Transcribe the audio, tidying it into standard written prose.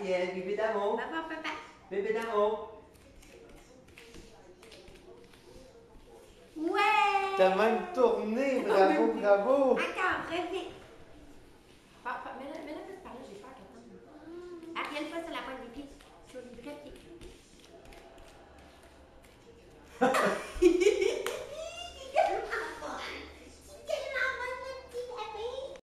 Ariel, bébé d'amour. Maman, papa. Bébé d'amour. Ouais! T'as même tourné, bravo, bravo. Encore, reviens. Mets-la plus par là, j'ai peur qu'elle tombe. Ariel, pas sur la pointe des pieds, sur les vrais pieds.